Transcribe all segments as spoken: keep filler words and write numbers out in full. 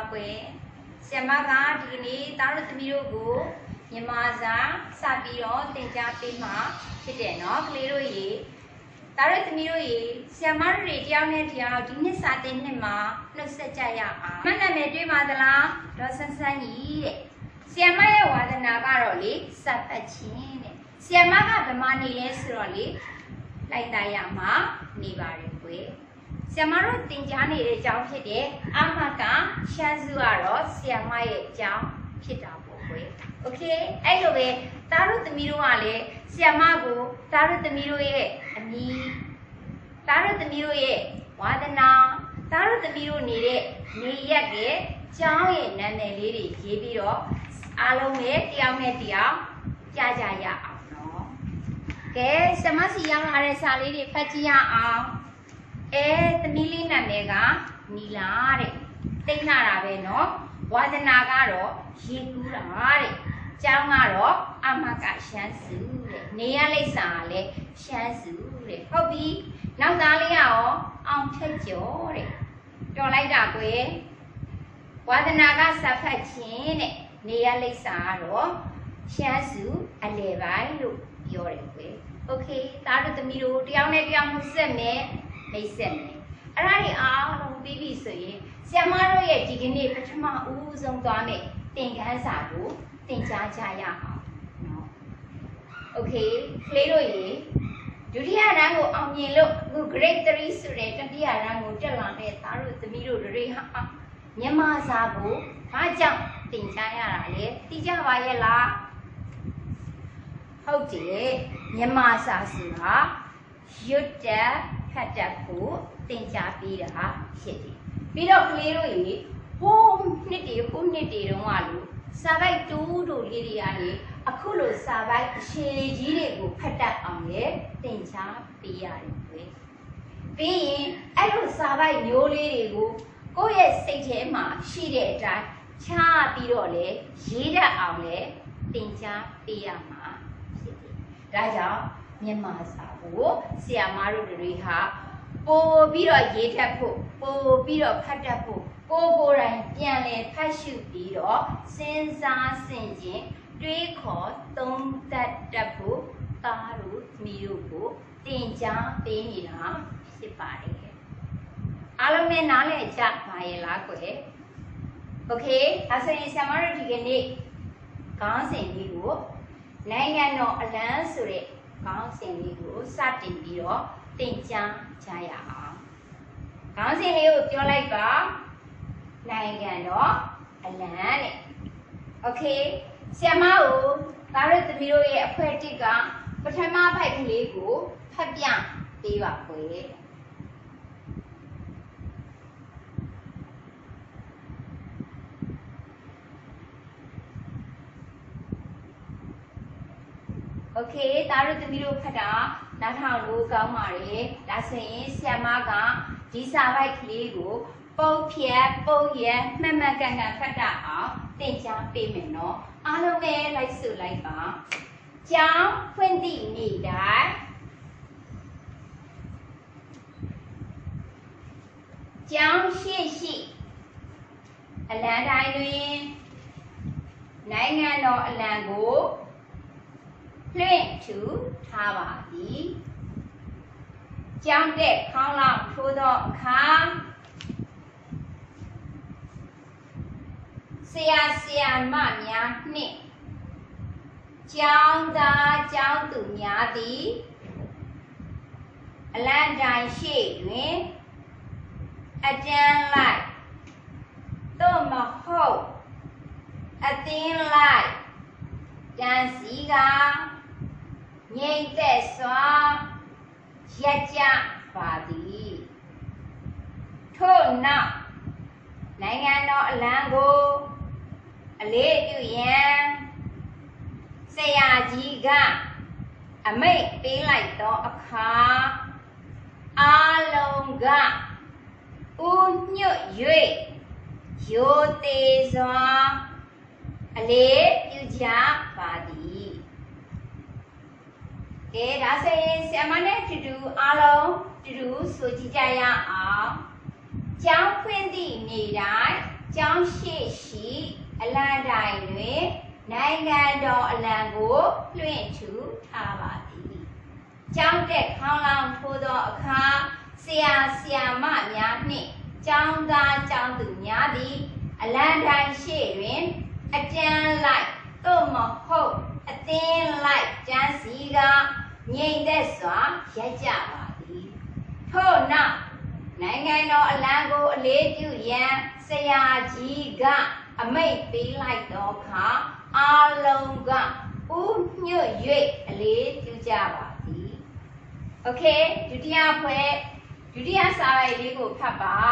ကွယ်ဆရာမကဒီနေ့သားတို့သမီးတို့ကိုမြန်မာစာစပြီးတော့သင်ကြားပေးမှာဖြစ်တယ်နော်ကလေးတို့ရေသားတို့သမီးတို့ရေဆရာမတို့တွေတယောက်နဲ့တယောက်ဒီနှစ်စာတင်နှစ်မှာနှုတ်ဆက်ကြရအောင်မှတ်နာမည်တွေ့ပါသလားဒေါ်ဆန်းဆန်းကြီးတဲ့ဆရာမရဲ့ဝါသနာကတော့လေစဖတ်ခြင်းတဲ့ဆရာမကဗမာနေလဲဆိုတော့လေလိုက်သားရမှာနေပါရကွယ်ဆရာမတို့သင်ကြားနေတဲ့အကြောင်းဖြစ်တဲ့အာမကရှမ်းစုကတော့ဆရာမရဲ့အကြောင်းဖြစ်တာပေါ့ကွယ်โอเคအဲ့လိုပဲသားတို့သမီးတို့ကလည်းဆရာမကိုသားတို့သမီးတို့ရဲ့အမည်သားတို့သမီးတို့ရဲ့ဝါသနာသားတို့သမီးတို့နေတဲ့နေရက်ရဲ့ကျောင်းရဲ့နာမည်လေးတွေရေးပြီးတော့အားလုံးနဲ့တယောက်နဲ့တယောက်ကြားကြရအောင်နော်ကဲဆရာမစီရောက်လာတဲ့စာလေးတွေဖတ်ကြည့်ရအောင်အဲသမီးလေးနာမည်ကနီလာတဲ့တိတ်နာတာပဲနော်ဝါသနာကတော့ရေကူးတာတဲ့ကျောင်းကတော့အမကရှမ်းစုတဲ့နေရလိပ်စာကလည်းရှမ်းစုတဲ့ဟုတ်ပြီနောက်သားလေးကရောအောင်ထက်ကျော်တဲ့တော်လိုက်တာကွယ်ဝါသနာကစာဖတ်ခြင်းတဲ့နေရလိပ်စာကတော့ရှမ်းစုအလယ်ပိုင်းလို့ပြောတယ်ကွယ်โอเคသားတို့သမီးတို့တယောက်နဲ့တယောက်မှုဆက်မယ်နှိပ်ဆက်မယ်အဲ့ဒါတွေအားလုံးပြီးပြီဆိုရင်ဆရာမတို့ရဲ့ဒီကနေ့ပထမဦးဆုံးသွားမယ်သင်ခန်းစာကိုသင်ကြားကြရအောင်နော်โอเคကလေးတို့ရေဒုတိယတန်းကိုအောင်မြင်လို့အခု grade three ဆိုတဲ့တတိယတန်းကိုတက်လာတဲ့သားတို့သမီးတို့တွေဟာမြန်မာစာကိုဘာကြောင့်သင်ကြားရတာလဲသိကြပါရဲ့လားဟုတ်တယ်မြန်မာစာဆိုတာရွတ်တက်ဖတ်တက်ဖို့သင်ကြားပေးတာဖြစ်တယ်ပြီးတော့ကလေးတို့ရေဟိုးနှစ်တည်းဟိုးနှစ်တည်းတုန်းကလို့စာပိုက်တူးတူလေးတွေကနေအခုလိုစာပိုက်အရှည်ကြီးတွေကိုဖတ်တတ်အောင်လေသင်ကြားပေးရတယ်ကွယ်ပြီးရင်အဲ့လိုစာပိုက်မျိုးလေးတွေကိုကိုယ့်ရဲ့စိတ်ထဲမှာရှိတဲ့အတိုင်းချပြီးတော့လေရေးတတ်အောင်လေသင်ကြားပေးရမှာဖြစ်တယ်ဒါကြောင့်မြန်မာစာကိုဆရာမတို့တွေဟာပို့ပြီးတော့ရေးတတ်ဖို့ပို့ပြီးတော့ဖတ်တတ်ဖို့ကိုကိုယ်တိုင်ပြန်လည်ဖတ်ရှုပြီးတော့စဉ်းစားဆင်ခြင်တွေးခေါ်သုံးသပ်တတ်ဖို့သားတို့မိတို့ကိုသင်ကြားပေးနေတာဖြစ်ပါတယ်အားလုံးနဲ့နားလည်ကြပါရဲ့လားကွယ်โอเคဒါဆိုရင်ဆရာမတို့ဒီကနေ့ခေါင်းစဉ်လေးကိုနိုင်ငံတော်အလံဆိုတဲ့ခေါင်းစဉ်လေးကိုစတင်ပြီးတော့သင်ကြားကြရအောင်ခေါင်းစဉ်လေးကိုပြောလိုက်ပါနိုင်ငံတော်အလံတဲ့โอเคဆရာမကိုသားတို့သမီးတို့ရဲ့အဖွဲ့တစ်ကပထမဖိုက်ကလေးကိုဖတ်ပြပေးပါကွယ်โอเคသားတို့သမီးတို့ဖတ်တာနားထောင်လို့ကောင်းပါတယ်ဒါဆိုရင်ဆရာမကဒီစာပိုက်ကလေးကိုပုတ်ဖြတ်ပုတ်ရမှတ်မှတ်ကန်ကန်ဖတ်တာအောင်သင်ကြားပေးမယ်နော်အားလုံးပဲလိုက်စုလိုက်ပါကျောင်းဖွင့်သည့်နေ့တိုင်းကျောင်းရှိရှိအလံတိုင်းတွင်နိုင်ငံတော်အလံကိုလွှင့်ထူထားပါသည်ကျောင်းတက်ခေါင်းလောင်းထိုးသောအခါဆရာဆရာမများနှင့်ကျောင်းသားကျောင်းသူများသည်အလံတိုင်းရှိတွင်အတန်းလိုက်သို့မဟုတ်အသင်းလိုက်တန်းစီကငြိမ့်သက်စွာရက်ကြပါသည်ထို့နောက်နိုင်ငံတော်အလံကိုအလေးပြုရန်ဆရာကြီးကအမိန့်ပေးလိုက်သောအခါအားလုံးကဦးညွတ်၍ရိုသေစွာအလေးပြုကြပါသည်ကဲဒါဆိုရင်ဆရာမနဲ့တူတူအားလုံးတူတူဆိုကြည့်ကြရအောင်ကျောင်းဖွင့်သည့်နေ့တိုင်းကျောင်းရှိရှိအလံတိုင်းတွင်နိုင်ငံတော်အလံကိုလွှင့်ထူထားပါသည်ကျောင်းတက်ခေါင်းလောင်းထိုးသောအခါဆရာဆရာမများနှင့်ကျောင်းသားကျောင်းသူများသည်အလံတိုင်းရှိတွင်အတန်းလိုက်သို့မဟုတ်အသင်းလိုက်ကျန်းစီကငြိမ်သက်စွာရပ်ကြပါသည်ထို့နောက်နိုင်ငံတော်အလံကိုအလေးပြုရန်ဆရာကြီးကအမိန့်ပေးလိုက်သောအခါအားလုံးကဥညွတ်၍အလေးပြုကြပါသည်โอเคဒုတိယဖွဲ့ဒုတိယစာပိုက်လေးကိုဖတ်ပါ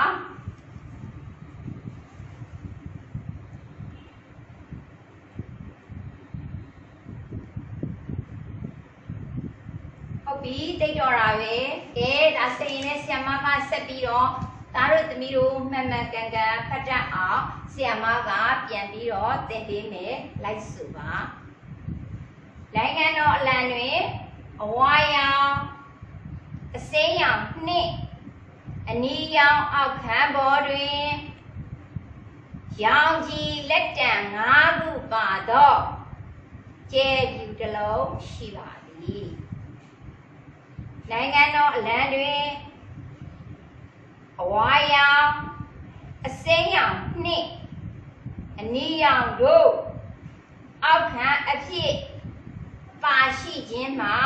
ဟုတ်ပြီတိတ်တော်တာပဲကဲဒါစိတ်နဲ့ဆရာမကဆက်ပြီးတော့သားတို့သမီးတို့မှန်မှန်ကန်ကန်ဖတ်တတ်အောင်ဆရာမကပြန်ပြီးတော့သင်ပေးမယ်လိုက်ဆိုပါနိုင်ငံတော်အလံတွင်အဝါရောင်အစိမ်းရောင်နှင့်အနီရောင်အောက်ခံပေါ်တွင်ရောင်ကြီးလက်တံငါးခုပါသောကျဲပြူတစ်လုံးရှိပါသည်နိုင်ငံတော်အလံတွင်အဝါရောင်အစိမ်းရောင်နှင့်အနီရောင်တို့အောက်ခံအဖြစ်ပါရှိခြင်းမှာ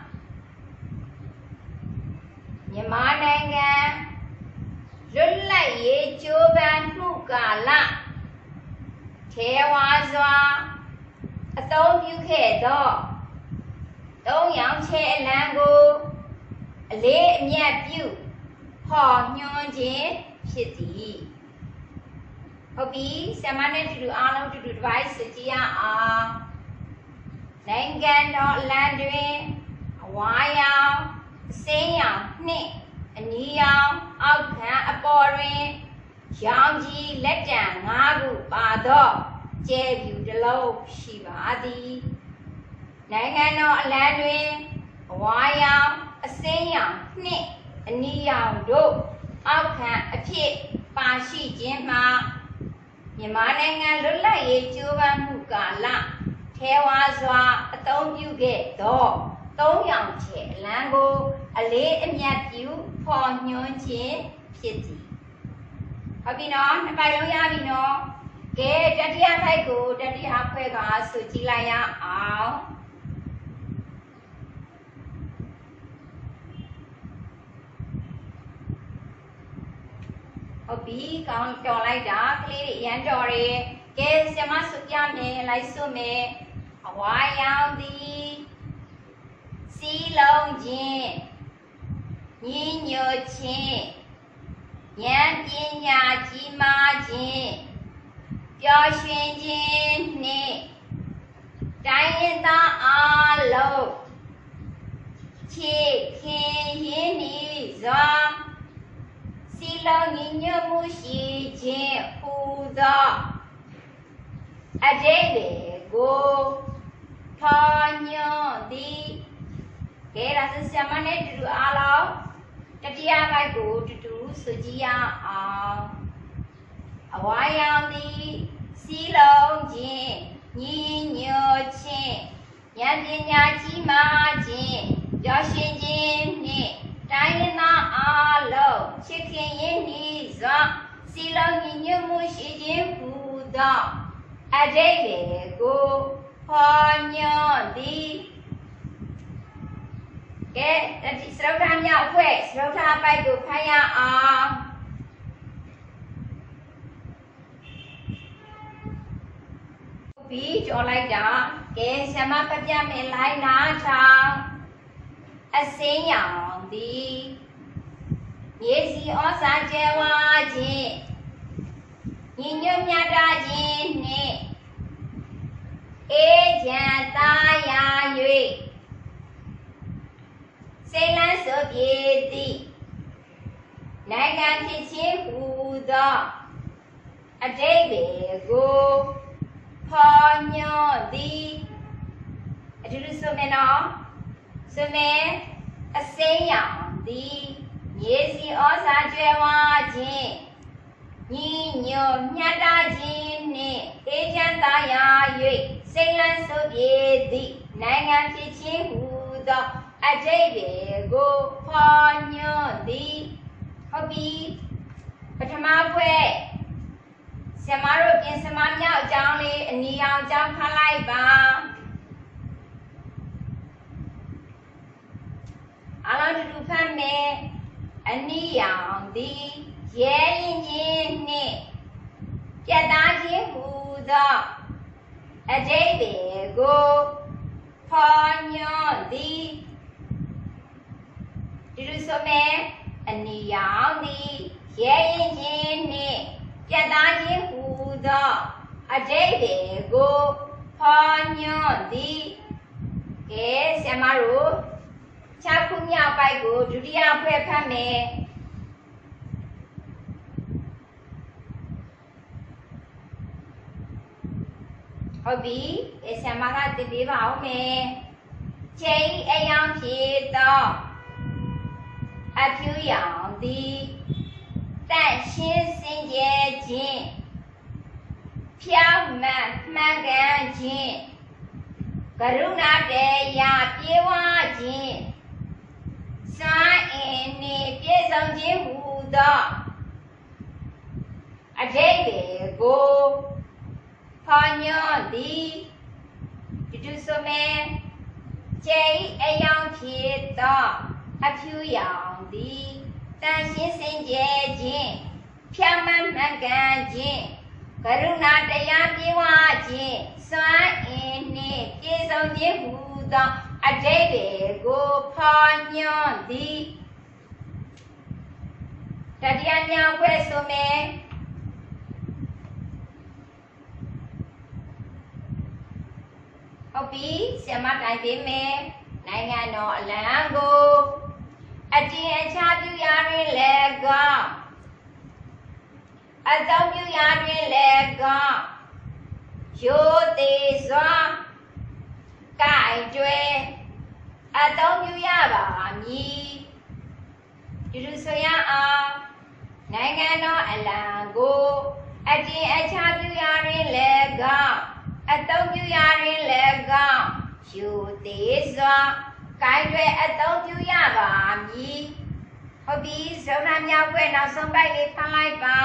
မြန်မာနိုင်ငံလွတ်လပ်ရေးကြိုးပမ်းမှုကာလထေဝါစွာအသုံးပြုခဲ့သောသုံးရောင်ချဲအလံကိုအလေးအမြတ်ပြုဟောညွှန်းခြင်းဖြစ်သည်ဟုတ်ပြီဆရာမနဲ့တူတူအားလုံးတူတူတစ်ပိုင်းစကြည့်ရအောင်နိုင်ငံတော်အလံတွင်အဝါရောင်အစိမ်းရောင်နှင့်အနီရောင်အောက်ခံအပေါ်တွင်ရောင်ကြီးလက်တံငါးခုပါသောကျဲပြူတစ်လုံးရှိပါသည်နိုင်ငံတော်အလံတွင်အဝါရောင်အစိမ်းရောင်နှင့်အနီရောင်တို့အောက်ခံအဖြစ်ပါရှိခြင်းမှာမြန်မာနိုင်ငံလွတ်လပ်ရေးကြိုးပမ်းမှုကာလထဲဝါစွာအသုံးပြုခဲ့သောသုံးရောင်ချဲအလံကိုအလေးအမြတ်ပြုဖော်ညွှန်းခြင်းဖြစ်သည်ဟုတ်ပြီနော်နှစ်ပိုက်လုံးရပြီနော်ကဲတတိယပိုက်ကိုတတိယဖွဲ့ကဆိုကြည့်လိုက်ရအောင်ဟုတ်ပြီကောင်းတော်လိုက်တာကလေးတွေရမ်းတော်တယ်ကဲဆရာမဆိုပြမယ်လိုက်ဆိုမယ်အဝါရောင်သည်စီလုံးခြင်းညီညွတ်ခြင်းဉာဏ်ပညာကြီးမားခြင်းပျော်ရွှင်ခြင်းနှင့်တိုင်းရင်းသားအားလုံးချစ်ခင်ရင်းနှီးစွာစီလုံးညီညွတ်မှုရှိခြင်းဟူသောအဓိပ္ပာယ်ကိုဖော်ညွှန်းသည်ကဲဒါဆိုဆရာမနဲ့တူတူအားလုံးတတိယဘက်ကိုတူတူဆိုကြည့်ရအောင်အဝါရောင်သည်စီလုံးခြင်းညီညွတ်ခြင်းဉာဏ်ပညာကြီးမားခြင်းပျော်ရွှင်ခြင်းနှင့်တိုင်းရင်းသားအားလုံးချစ်ခင်ရင်းနှီးစွာစီလုံးညီညွတ်မှုရှိခြင်းဟူသောအဓိပ္ပာယ်ကိုဖော်ညွှန်းသည်ကဲတတိစရုပ်ထားမြောက်ဖွဲ့စရုပ်ထားပိုက်ကိုဖတ်ရအောင်ပြီးကြော်လိုက်တာကဲဆရာမဖတ်ပြမယ်လိုက်နာထောင်အစင်းရောင်သည်မြေစီဩဇာကျဲဝါခြင်းညီညွတ်မြတ်တာခြင်းနှင့်အေးချမ်းသာယာ၍စိတ်လန်းစွာပြေသည်နိုင်ငံဖြစ်ခြင်းဟူသောအဓိပ္ပာယ်ကိုဖော်ညွှန်းသည်အတူတူဆိုမယ်နော်ဆိုမယ်အစိမ်းရောင်သည်မြေစီဩဇာကျွဲဝါခြင်းညီညွတ်မြတ်တာရာ၍စိတ်လန်းဆုပ်ပြေသည့်နိုင်ငံဖြစ်ခြင်းဟူသောအဓိပ္ပာယ်ကိုဖော်ညွှန်းသည်ဟုတ်ပြီပထမဖွဲ့ဆရာမတို့ပြင်ဆင်မမြောက်အကြောင်းလေးအနီအောင်အကြောင်းဖတ်လိုက်ပါအားလုံးတူတူဖတ်မယ်အနီအောင်သည်ရဲရင်ချင်းနှင့်ပြတ်သားခြင်းဟူသောအဓိပ္ပာယ်ကိုဖော်ညွှန်းသည်ဒီလိုဆိုမယ်အနီအောင်သည်ရဲရင်ချင်းနှင့်ပြတ်သားခြင်းဟူသောအဓိပ္ပာယ်ကိုဖော်ညွှန်းသည်ကဲဆရာမတို့ခြောက်ခုမြောက်ပိုက်ကိုဒုတိယဖွဲ့ဖတ်မယ်ဟုတ်ပြီဆရာမကတင်ပေးပါဦးမယ်ချိန်အယောင်ဖြစ်သောအဖြူရောင်သည်တန့်ရှင်းစင်ကြယ်ခြင်းဖြောင့်မတ်မှန်ကန်ခြင်းကရုဏာတရားပြေဝခြင်းစွမ်းအင်နှင့်ပြည့်စုံခြင်းဟူသောအဓိပ္ပာယ်ကိုဖော်ညွှန်းသည်ဒီတူဆိုမယ်ချိန်အယောင်ဖြစ်သောအဖြူရောင်သည်တန်ရှင်းစင်ကြယ်ခြင်းဖြောင့်မတ်မှန်ကန်ခြင်းကရုဏာတရားပြေဝခြင်းစွမ်းအင်နှင့်ပြည့်စုံခြင်းဟူသောအဓိပ္ပာယ်ကိုဖော်ညွှန်းသည်တတိယမြောက်ဖွဲ့ဆိုမယ်ဟုတ်ပြီဆရာမတိုင်ပေးမယ်နိုင်ငံတော်အလံကိုအတင်အချပြုရာတွင်လည်းကောင်းအသုံးပြုရာတွင်လည်းကောင်းရိုသေစွာကိုင်တွယ်အသုံးပြုရပါမည်ဒီလိုဆိုရအောင်နိုင်ငံတော်အလံကိုအတင်အချပြုရာတွင်လည်းကောင်းအသုံးပြုရာတွင်လည်းကောင်းရိုသေစွာကိုင်တွယ်အသုံးပြုရပါမည်ဟုတ်ပြီဇုံနာမြောက်ွယ်နောက်ဆုံးပိုက်လေးဖတ်လိုက်ပါ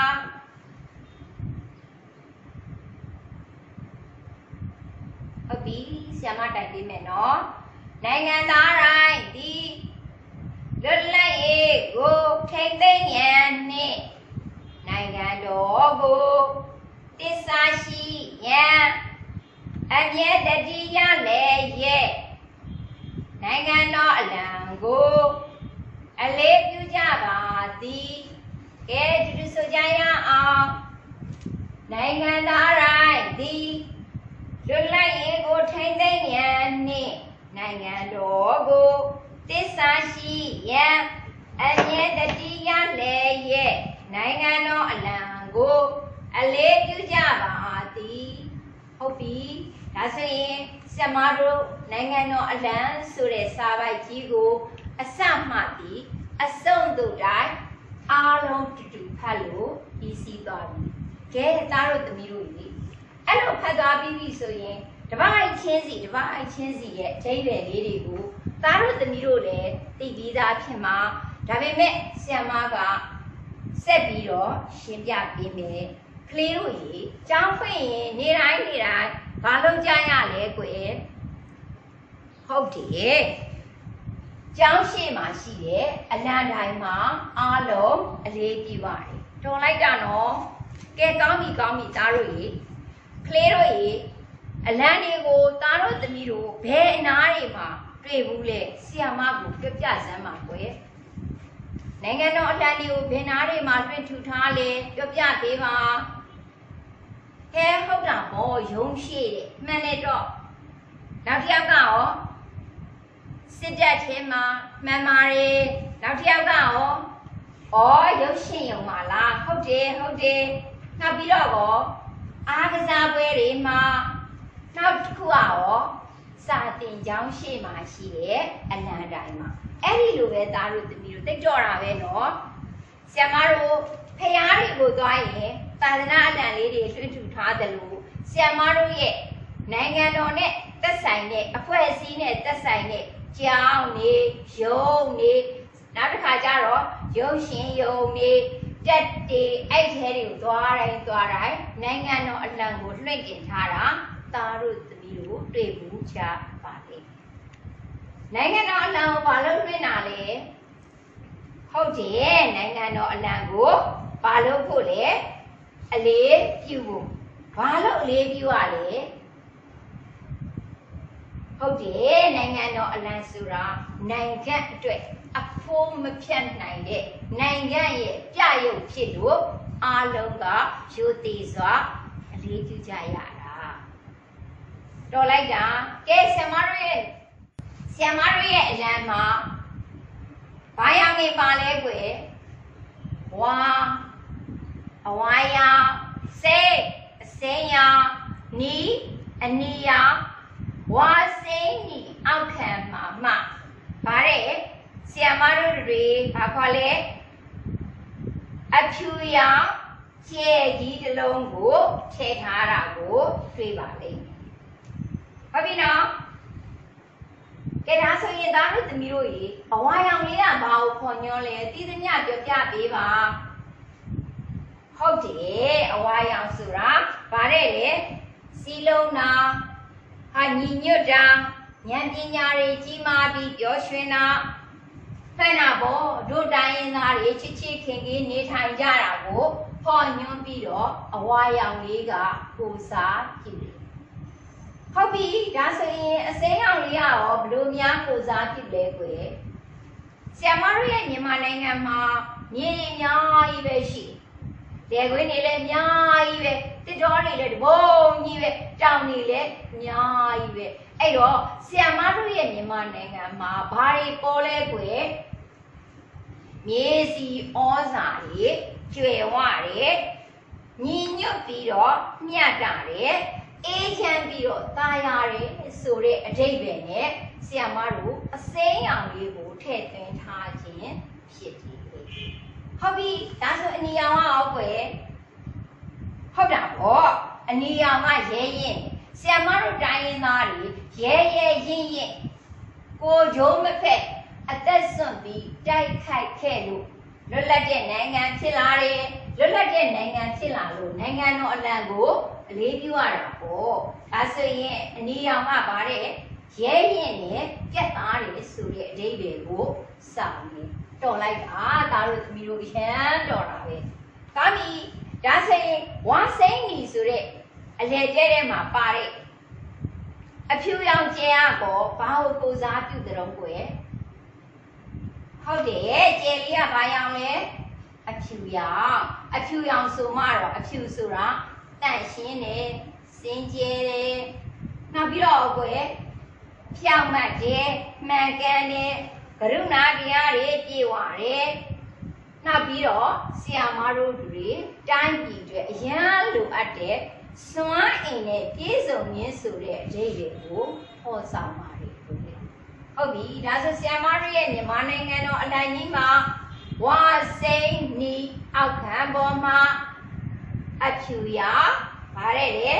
ဟုတ်ပြီဆရာမတိုင်ပေးမယ်နော်နိုင်ငံသားတိုင်းဒီလွတ်လပ်ရေးကိုထိမ့်သိမ်းရန်နှင့်နိုင်ငံတော်ကိုတစ္ဆာရှိရန်အမြဲတတိယလည်းရဲ့နိုင်ငံတော်အလံကိုအလေးပြုကြပါသည်ကဲဒီလိုဆိုကြရအောင်နိုင်ငံသားတိုင်းသည်လွတ်လပ်ရေးကိုထိမ့်သိမ်းရန်နှင့်နိုင်ငံတော်ကိုတစ္ဆာရှိရန်အမြဲတတိယလည်းရဲ့နိုင်ငံတော်အလံကိုအလေးပြုကြပါသည်ဟုတ်ပြီဒါဆိုရင်ဆရာမတို့နိုင်ငံတော်အလံဆိုတဲ့စာပိုက်ကြီးကိုအစမှပြီးအဆုံးသို့တိုင်းအားလုံးတူတူဖတ်လို့ပြီးစီးသွားပြီကဲသားတို့သမီးတို့ကြီးအဲ့လိုဖတ်သွားပြီးပြီဆိုရင်တပတ်အိုက်ချင်းစီတပတ်အိုက်ချင်းစီရဲ့အဓိပ္ပာယ်လေးတွေကိုသားတို့သမီးတို့လည်းသိပြီးသားဖြစ်မှာဒါပေမဲ့ဆရာမကဆက်ပြီးတော့ရှင်းပြပေးမယ်ကလေးတို့ကြီးကျောင်းဖွင့်ရင်နေတိုင်းနေတိုင်းဘာလုပ်ကြရလဲကွယ်ဟုတ်တယ်ကျောင်းရှိမှရှိတယ်အလံတိုင်းမှာအားလုံးအလေးပြုပါတယ်တော်လိုက်တာနော်ကဲကောင်းပြီကောင်းပြီသားတို့ကြီးကလေးတို့ကြီးအလံတွေကိုသားတို့သမီးတို့ဘယ်အနားတွေမှာတွေ့ဘူးလဲဆရာမကိုပြပြစမ်းပါကွယ်နိုင်ငံတော်အလံတွေကိုဘယ်နားတွေမှာလွှင့်ထူထားလဲပြပြပေးပါဟဲဟုတ်တာမောရုံးရှိတယ်မှန်တယ်တော့နောက်တစ်ယောက်ကရောစစ်တပ်ချင်းမှာမှန်ပါတယ်နောက်တစ်ယောက်ကရောဩရုပ်ရှင်ရုံပါလားဟုတ်တယ်ဟုတ်တယ်နောက်ပြီးတော့ရောအားကစားပွဲတွေမှာနောက်တစ်ခုကရောစာတင်ကျောင်းရှိမှရှိတယ်အလံတိုင်းမှာအဲ့ဒီလိုပဲသားတို့သမီးတို့သိတော့တာပဲနော်ဆရာမတို့ဖျားတွေကိုသွားရင်သာသနာအလံလေးတွေလွှင့်ထူထားတယ်လို့ဆဆရာမတို့ရဲ့နိုင်ငံတော်နဲ့သက်ဆိုင်တဲ့အဖွဲ့အစည်းနဲ့သက်ဆိုင်တဲ့ကျောင်းနေရုံးနေနောက်တစ်ခါကျတော့ရုံးရှင်ရုံးနေတက်တေအဲ့ထဲတွေကိုသွားတိုင်းသွားတိုင်းနိုင်ငံတော်အလံကိုလွှင့်တင်ထားတာသားတို့သမီးတို့တွေ့ဘူးချပါလေနိုင်ငံတော်အလံကိုဘာလို့လွှင့်တာလဲဟုတ်တယ်နိုင်ငံတော်အလံကိုဘာလို့ဖို့လဲအလေးပြုဖို့ဘာလို့အလေးပြုရလဲဟုတ်တယ်နိုင်ငံတော်အလံဆိုတာနိုင်ငံအတွက်အဖိုးမဖြတ်နိုင်တဲ့နိုင်ငံရဲ့ပြရုပ်ဖြစ်လို့အားလုံးကရိုသေစွာအလေးပြုကြရတာတော်လိုက်တာကဲဆရာမတို့ရဲ့ဆရာမတို့ရဲ့အလံမှာဘာရောင်နေပါလဲကွယ်ဝါအဝါရောင်စေးအစိမ်းရောင်နီအနီရောင်ဝါစိမ်းနီအောက်ခံမှာမှဗါတဲ့ဆရာမတို့တွေဘာခေါ်လဲအဖြူရောင်ကျဲကြီးတစ်လုံးကိုထည့်ထားတာကိုတွေ့ပါလိမ့်မယ်ဟုတ်ပြီနော်ကဲဒါဆိုရင်သားတို့သမီးတို့ရေအဝါရောင်လေးကဘာကိုခေါ်ညွှန်းလဲသိသမျှပြောပြပေးပါဟုတ်တယ်အဝါရောင်ဆိုတာဗါတဲ့လေစီလုံးနာဟာညီညွတ်တာဉာဏ်ပညာတွေကြီးမားပြီးပျော်ရွှင်တာဖက်နာဘောတို့တိုင်းရင်းသားတွေချစ်ချစ်ခင်ခင်နေထိုင်ကြတာကိုဖော်ညွှန်းပြီးတော့အဝါရောင်လေးကကိုစားဖြစ်တယ်ဟုတ်ပြီဒါဆိုရင်အစိမ်းရောင်လေးကရောဘလို့များကိုစားဖြစ်လဲကွယ်ဆရာမတို့ရဲ့မြန်မာနိုင်ငံမှာမြေတွေအများကြီးပဲရှိတယ်။လယ်ကွင်းတွေလည်းအများကြီးပဲတစ်တော်တွေလည်းတဘုံကြီးပဲတောင်တွေလည်းအများကြီးပဲအဲ့တော့ဆရာမတို့ရဲ့မြန်မာနိုင်ငံမှာဘာတွေပေါ်လဲကွယ်မြေစီဩဇာတွေကျွယ်ဝတယ်ညီညွတ်ပြီးတော့မျှတတယ်အေးချမ်းပြီးတော့တာယာတယ်ဆိုတဲ့အဓိပ္ပာယ်နဲ့ဆရာမတို့အစိမ်းရောင်လေးကိုထည့်သွင်းထားခြင်းဖြစ်တယ်ဟုတ်ပြီဒါဆိုအနီရောင်ကရောကွယ်ဟုတ်တာပေါ့အနီရောင်ကရဲရင်ဆရာမတို့တိုင်းရင်းသားတွေရဲရဲရင်ရင်ကိုဂျုံမဖက်အသက်ဆွန့်ပြီးတိုက်ခိုက်ခဲ့လို့လွတ်လပ်တဲ့နိုင်ငံဖြစ်လာတယ်လွတ်လပ်တဲ့နိုင်ငံဖြစ်လာလို့နိုင်ငံတော်အလံကိုအလေးပြုရတာပေါ့ဒါဆိုရင်အနီရောင်ကဗါတဲ့ရဲရင်နဲ့ပြက်သားတယ်ဆိုတဲ့အဓိပ္ပာယ်ကိုစောင့်နေတော်လိုက်တာဒါတို့သမီးတို့ရမ်းတော်တာပဲကာမီဒါဆိုရင်ဝါစိန်နီဆိုတဲ့အလဲကျဲထဲမှာပါတဲ့အဖြူရောင်ကျဲကောဘာကိုပူစားပြုတဲ့တော့ကွယ်ဟုတ်တယ်ကျဲလေးကဘာရောင်လဲအဖြူရောင်အဖြူရောင်ဆိုမှတော့အဖြူဆိုတာတန့်ရှင်းတယ်စင်ကြယ်တယ်နောက်ပြီးတော့ကွယ်ဖြောင့်မတ်တယ်မှန်ကန်တယ်ကရုဏာတရားတွေပြည့်ဝတယ်နောက်ပြီးတော့ဆရာမတို့တွေတိုင်းပြည်တွေအရန်လိုအပ်တဲ့စွမ်းအင်နဲ့ပြည့်စုံခြင်းဆိုတဲ့အဓိပ္ပာယ်ကိုဟောဆောင်ပါတယ်ဟုတ်ပြီဒါဆိုဆရာမတို့ရဲ့မြန်မာနိုင်ငံတော်အလံကြီးမှာဝါစိန်နီအောက်ခံပေါ်မှာအဖြူရဗါတဲ့လေ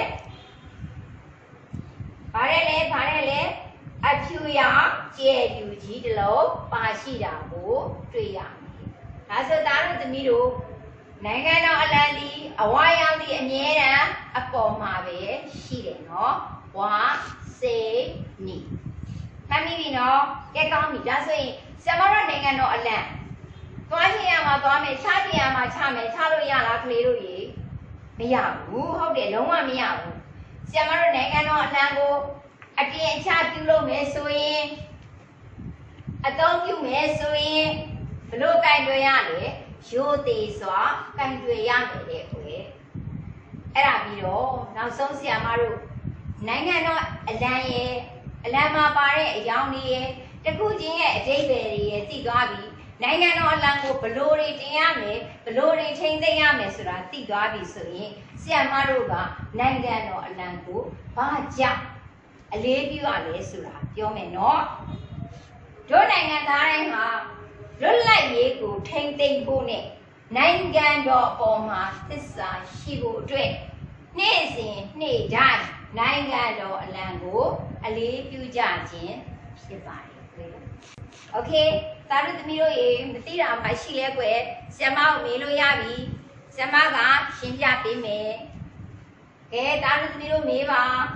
ဗါတဲ့လေဗါတဲ့လေအဖြူရောင်ကျဲပြူကြီးတစ်လုံးပါရှိတာကိုတွေ့ရမယ်။ဒါဆိုသားတို့သမီးတို့နိုင်ငံတော်အလံဒီအဝါရောင်ဒီအမြဲတမ်းအပေါ်မှာပဲရှိတယ်နော်။ဝါစေနီမှတ်မိပြီနော်။ကဲကောင်းပြီဒါဆိုရင်ဆရာမတို့နိုင်ငံတော်အလံသွားချင်ရမှာသွားမယ်ချချင်ရမှာချမယ်ချလို့ရလားကလေးတို့ရေမရဘူးဟုတ်တယ်လုံးဝမရဘူးဆရာမတို့နိုင်ငံတော်အလံကိုအပြင်အချပြုလုပ်မယ်ဆိုရင်အသုံးပြုမယ်ဆိုရင်ဘလို့ကင်တွေရလဲရိုသေစွာကင်တွေရမယ်တဲ့ကွယ်အဲ့ဒါပြီးတော့နောက်ဆုံးဆရာမတို့နိုင်ငံတော်အလံရဲ့အလံမှာပါတဲ့အကြောင်းတွေရဲ့တခုချင်းရဲ့အဓိပ္ပာယ်တွေရဲ့သိသွားပြီနိုင်ငံတော်အလံကိုဘလို့တွေတင်ရမယ်ဘလို့တွေထိမ့်သိမ်းရမယ်ဆိုတာသိသွားပြီဆိုရင်ဆရာမတို့ကနိုင်ငံတော်အလံကိုဘာကြောင့်အလေးပြုရလဲဆိုတာပြောမယ်နော်တို့နိုင်ငံသားတိုင်းဟာလွတ်လပ်ရေးကိုထိမ့်သိမ်းဖို့နဲ့နိုင်ငံတော်အပေါ်မှာသစ္စာရှိဖို့အတွက်နေ့စဉ်နေ့နေ့တိုင်းနိုင်ငံတော်အလံကိုအလေးပြုကြခြင်းဖြစ်ပါတယ်။ Okay သားတို့သမီးတို့ရေမသိတာမှရှိလဲကွယ်ဆရာမကိုမေးလို့ရပြီဆရာမကရှင်းပြပေးမယ်ကဲသားတို့သမီးတို့မေးပါ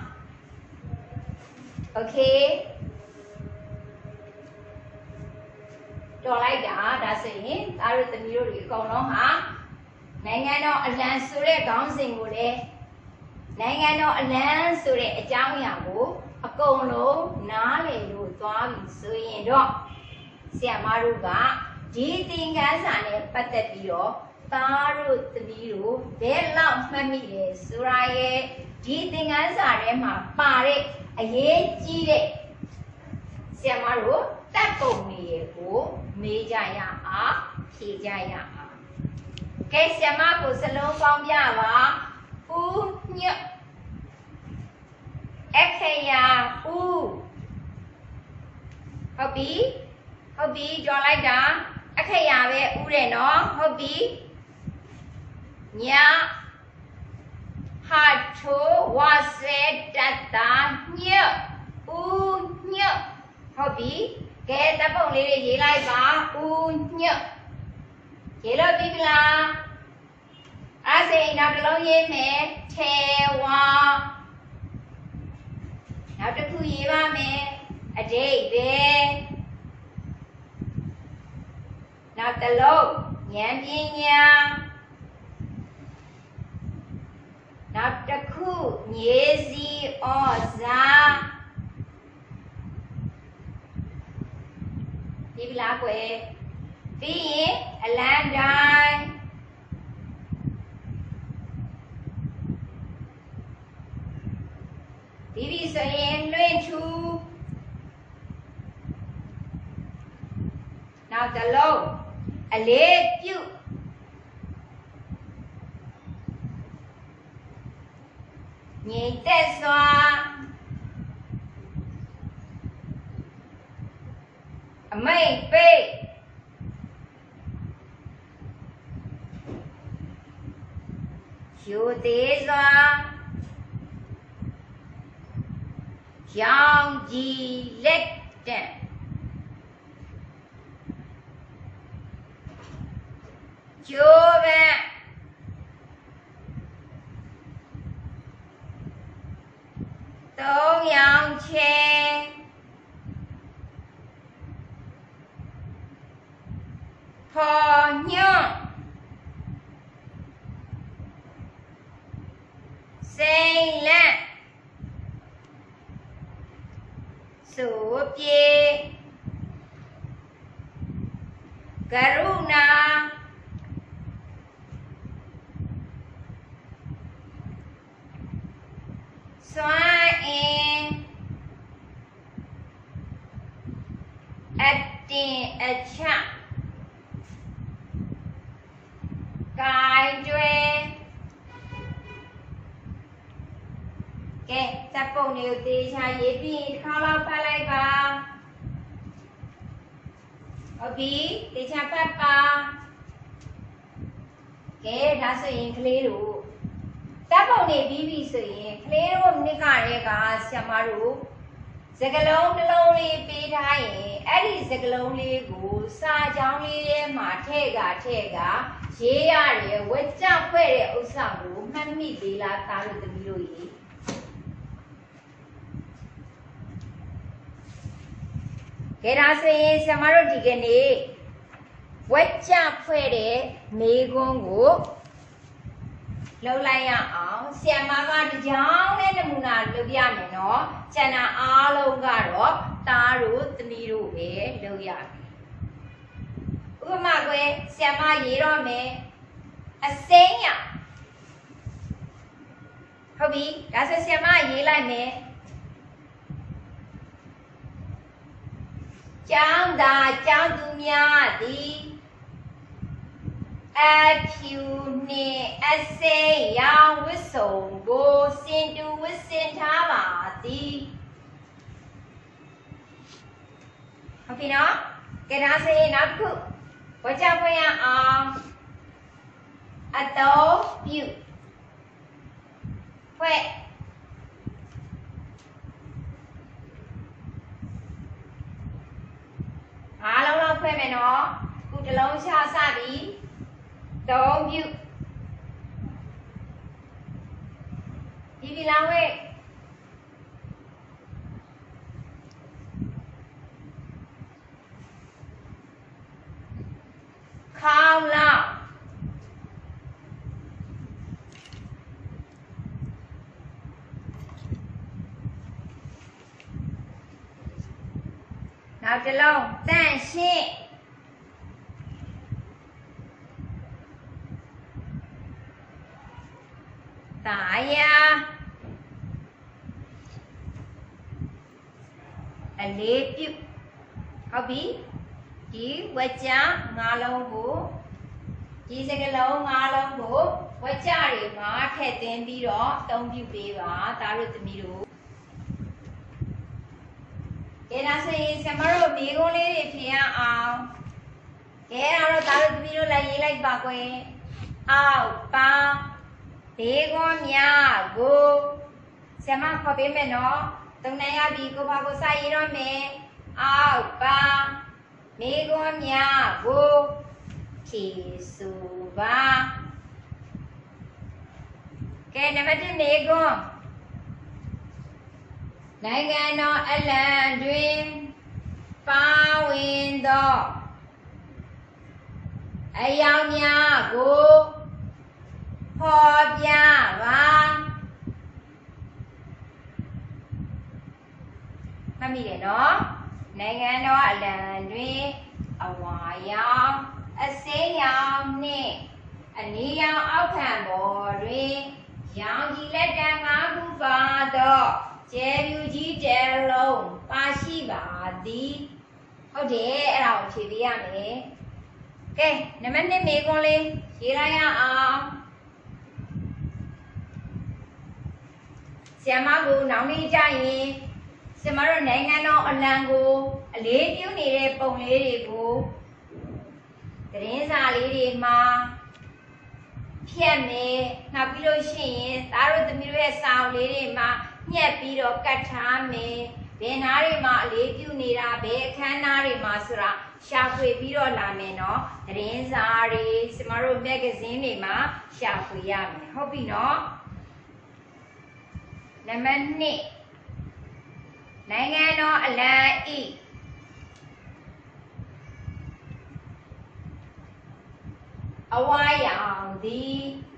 Okay တော်လိုက်တာဒါဆိုရင်သားတို့သမီးတို့တွေအကုန်လုံးဟာနိုင်ငံတော်အလံဆိုတဲ့ခေါင်းစဉ်ကိုလည်းနိုင်ငံတော်အလံဆိုတဲ့အကြောင်းအရာကိုအကုန်လုံးနားလည်လို့သွားပြီဆိုရင်တော့ဆရာမတို့ကဒီသင်ခန်းစာနဲ့ပတ်သက်ပြီးတော့သားတို့သမီးတို့ဘယ်လောက်မှတ်မိလဲဆိုတာရဲ့ဒီသင်ခန်းစာထဲမှာပါတဲ့အရေးကြီးတဲ့ဆရာမတို့တပ်ပုံတွေရဲ့ကိုမေးကြရအောင်ဖြေကြရအောင်ကဲဆရာမကိုစလုံးပေါင်းပြပါဦးညက်အခရာဦးဟုတ်ပြီဟုတ်ပြီကြော်လိုက်တာအခရာပဲဦးတယ်နော်ဟုတ်ပြီညဟာထိုဝါစေတတာညက်ဦးညက်ဟုတ်ပြီကဲတပ်ပုံလေးတွေရေးလိုက်ပါဦးညက်ရေးလို့ပြီလားအဲ့ဒါဆိုရင်နောက်တစ်လုံးရေးမယ်ထေဝါနောက်တစ်ခုရေးပါမယ်အဓိပ္ပာယ်နောက်တစ်လုံးဉာဏ်ပညာနောက်တစ်ခုမြေစီဩဇာဒီဗလားကွယ်ပြီးရင်အလံတိုင်းဒီပြီဆိုရင်လွင့်ထူနောက်တစ်လုံးအလေးပြုငြိမ်သက်စွာအမိတ်ပိတ်ယူသေးစွာရောင်ကြည်လက်တံကျိုးပန်းသုံးရောင်ချင်းဖော်ညွန့်စိန်လက်ဆိုပြေကရုဏာစွမ်းအင်အတင်အချကိုင်တွယ်ကဲတပ်ပုံတွေကိုတေချာရေးပြီးတစ်ခါလောက်ဖတ်လိုက်ပါဟုတ်ပြီတေချာဖတ်ပါကဲဒါဆိုရင်ကလေးတို့တပ်ပုံတွေပြီးပြီဆိုရင်ကလေးတို့နှစ်ကတည်းကဆရာမတို့စကလုံးတစ်လုံးလေးပေးထားရင်အဲ့ဒီစကလုံးလေးကိုစာကြောင်းလေးထဲမှာထည့်ကထည့်ကရေးရတယ်ဝက်ကြဖွဲ့တဲ့ဥစ္စာကိုမှတ်မိသေးလားသားတို့သမီးတို့ရေကဲဒါဆိုရင်ဆရာမတို့ဒီကနေ့ဝက်ကြဖွဲ့တဲ့မေးခွန်းကိုလုပ်လိုက်ရအောင်ဆရာမကတကြောင်နဲ့နမူနာလုပ်ပြမယ်နော်ကျန်တာအားလုံးကတော့သားတို့သမီးတို့ပဲလုပ်ရမယ်ဥပမာကွယ်ဆရာမရေးတော့မယ်အစိမ်းရဟုတ်ပြီဒါဆိုဆရာမရေးလိုက်မယ်ကျောင်းသားကျောင်းသူများသည်အဖြူနှင့်အစိမ်းရောင်ဝတ်စုံကိုစင်တူဝတ်ဆင်ထားပါသည်ဟုတ်ပြီနော်ကဲဒါဆိုရင်နောက်တစ်ခုဝကြဖွင့်ရအောင်အတော်ပြုဖွဲ့ခွဲမယ်နော်ခုတစ်လုံးရှာစပြီသုံးပြုဒီပြီလားဝဲခေါင်းလောက်နောက်တစ်လုံးတန့်ရှင်းတာယာအလေးပြုဟုတ်ပြီဒီဝက်ကြငါးလုံးကိုဒီစကလုံးငါးလုံးကိုဝက်ကြတွေမှာထည့်သွင်းပြီးတော့အသုံးပြုပေးပါသားတို့သမီးတို့ကဲဒါဆိုရင်ဆရာမတို့မိကုန်းလေးတွေဖြေရအောင်ကဲအဲ့တော့သားတို့သမီးတို့လည်းရေးလိုက်ပါကွယ်အောက်ပါဘေးကွန်များကိုဆရာမခေါ်ပေးမယ်နော်သုံးနိုင်ရပြီကိုဘာကိုစာရေးတော့မယ်အောက်ပါဘေးကွန်များကိုဖြေဆိုပါကဲနံပါတ်တစ်ဘေးကွန်နိုင်ငံတော်အလံတွင်ပါဝင်သောအယောင်များကိုဖော်ပြပါမှတ်မိတယ်နော်နိုင်ငံတော်အလံတွင်အဝါရောင်အစိမ်းရောင်နှင့်အနီရောင်အောက်ခံပေါ်တွင်ရောင်ကြီးလက်တံငါးခုပါသောကျဲပြူကြီးတဲလုံးပါရှိပါသည်ဟုတ်တယ်အဲ့ဒါကိုဖြေပေးရမယ်ကဲနံပါတ်နှစ်မေကွန်းလေးရေးလိုက်ရအောင်ဆရာမကိုနောက်နေ့ကျရင်ဆရာမတို့နိုင်ငံတော်အလံကိုအလေးပြုနေတဲ့ပုံလေးတွေကိုသတင်းစာလေးတွေမှာဖြတ်မယ်နောက်ပြီးလို့ရှိရင်သားတို့သမီးတို့ရဲ့စာအုပ်လေးတွေမှာညှက်ပြီးတော့ကတ်ထားမယ်ဘယ်နားတွေမှာအလေးပြုနေတာဘယ်အခန်းနားတွေမှာဆိုတာရှာဖွေပြီးတော့လာမယ်နော်သတင်းစာတွေဆရာမတို့မဂ္ဂဇင်းတွေမှာရှာဖွေရမယ်ဟုတ်ပြီနော်နံပါတ်နှစ်နိုင်ငံတော်အလံဤအဝါရောင်သည်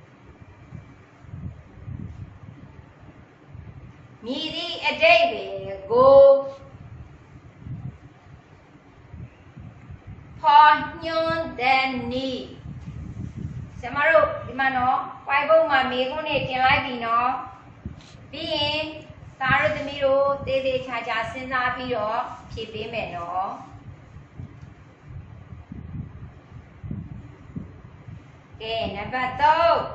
မြည်သည့်အတိတ်ပဲကိုဖော်ညွှန်းတဲ့နီးဆရာမတို့ဒီမှာနော်ပွိုင်ပုံမှာမေခွန်းနဲ့တင်လိုက်ပြီနော်ပြီးရင်သားတို့သမီးတို့သေးသေးချာချာစဉ်းစားပြီးတော့ဖြေပေးမယ်နော်ကဲနံပါတ်သုံး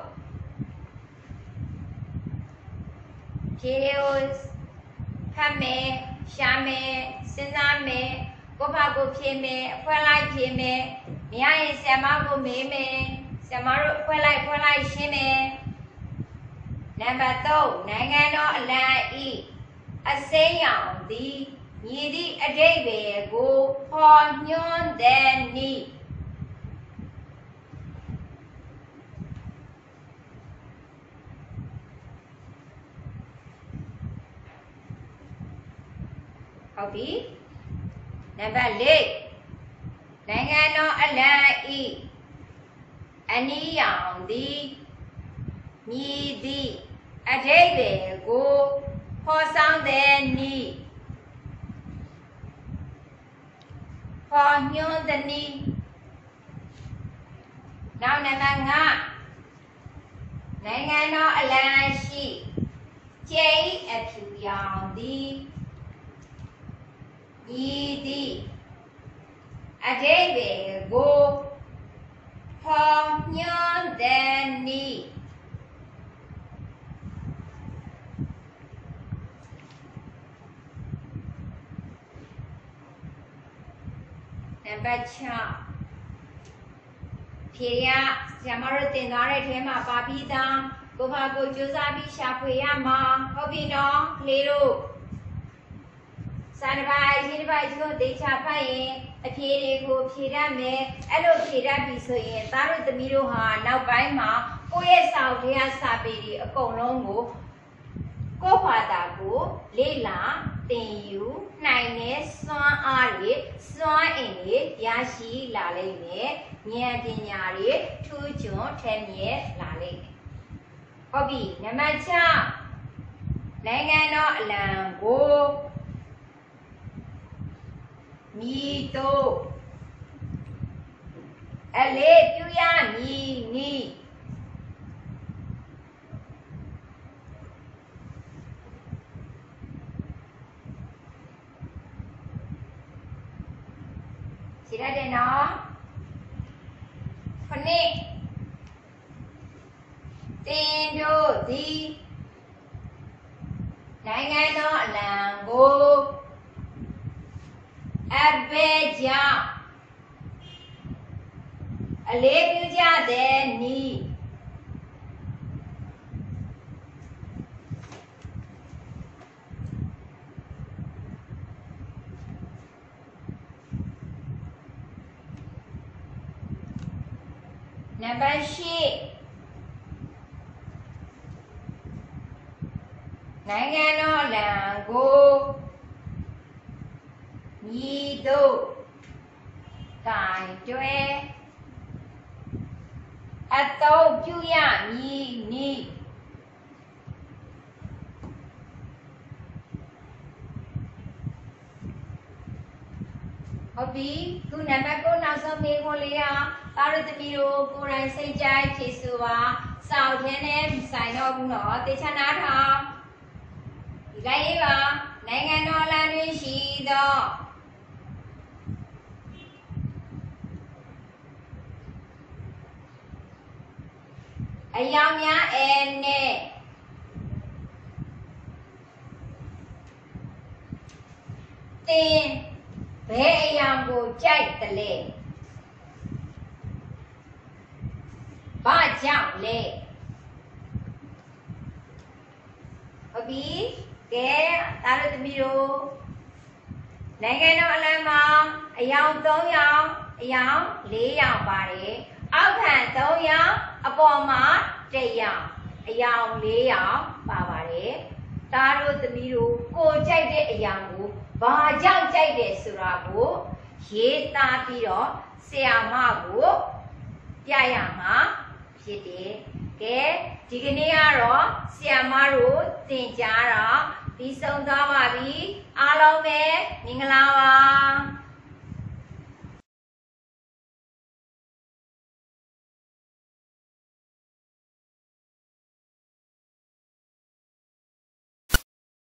ဖြေတွေကိုဖတ်မယ်ရှာမယ်စဉ်းစားမယ်ကိုယ့်ဘာကိုဖြေမယ်အဖွဲလိုက်ဖြေမယ်မရရင်ဆရာမကိုမေးမယ်ဆရာမတို့အဖွဲလိုက်ဖွဲလိုက်ရှင်းမယ်နံပါတ်သုံးနိုင်ငံတော်အလံဤအစိမ်းရောင်သည်မြည်သည့်အတိတ်ပဲကိုဖော်ညွှန်းတဲ့နီးဟုတ်ပြီနံပါတ်လေးနိုင်ငံတော်အလံဤအနီးရောင်သည်မြည်သည့်အတိတ်ပဲကိုဖော်ဆောင်တဲ့နီးဖော်ညွှန်းတဲ့နီးနောက်နံပါတ်ငါးနိုင်ငံတော်အလံရှိကျိတ်အဖြူရောင်သည်ဤသည့်အတိတ်ပဲကိုဖော်ညွှန်းတဲ့နီးနံပါတ်၆ဖြေရဆရာမတို့တင်သွားတဲ့ထဲမှာပါပြီးသားကိုဘာကိုကြိုးစားပြီးရှာဖွေရမှာဟုတ်ပြီနော်ကလေးတို့စစာတစ်ပိုက်ရေးတစ်ပိုက်ချို့တေချာဖတ်ရင်အဖြေတွေကိုဖြေတတ်မယ်အဲ့လိုဖြေတတ်ပြီဆိုရင်သားတို့သမီးတို့ဟာနောက်ပိုင်းမှာကိုယ့်ရဲ့စာအုပ်ထဲကစာပေတွေအကုန်လုံးကိုကိုယ့်ဘာသာကိုလေ့လာသင်ယူနိုင်တဲ့စွမ်းအားတွေစွမ်းအင်တွေရရှိလာလိမ့်မယ်ဉာဏ်ပညာတွေထူးချွန်ထက်မြက်လာလိမ့်မယ်ဟုတ်ပြီနံပါတ်၆နိုင်ငံတော်အလံကိုမြည်တို့အလေးပြုရမည်နီးရှိရတယ်နော်ခဏတင်တို့သည်နိုင်ငံတော်အလံကိုအဘဲကြောင့်အလေးပြုကြတဲ့နီးနံပါတ်၈နိုင်ငံတော်လံကိုမြည်တို့ကင်တွဲအသုံးပြုရမည်နီးဟုတ်ပြီခုနံပါတ်၉နောက်ဆုံးမေးခွန်းလေးကသားတို့သမီးတို့ကိုယ်တိုင်စိတ်ကြိုက်ဖြေဆိုပါစာအုပ်ထဲနဲ့မဆိုင်တော့ဘူးနော်တေချာနာထောင်ဒီလိုက်ရေးပါနိုင်ငံတော်လမ်းတွင်ရှိသောအယောင်များအဲနဲ့တင်ဘယ်အယောင်ကိုကြိုက်တယ်လဲဘာကြောင့်လဲဟုတ်ပြီကဲသားတို့သမီးတို့နိုင်ငံတော်အလံမှာအယောင်၃ယောင်အယောင်၄ယောင်ပါတယ်အောက်ခံ၃ယောင်အပေါ်မှာ၁ယောင်အယောင်၄ယောင်ပါပါတယ်သားတို့သမီးတို့ကိုကြိုက်တဲ့အယောင်ကိုဘာကြောင့်ကြိုက်တယ်ဆိုတာကိုရေးသားပြီးတော့ဆရာမကိုပြရမှာဖြစ်တယ်ကဲဒီကနေ့ကတော့ဆရာမတို့သင်ကြားတာပြီးဆုံးသွားပါပြီအားလုံးပဲမင်္ဂလာပါ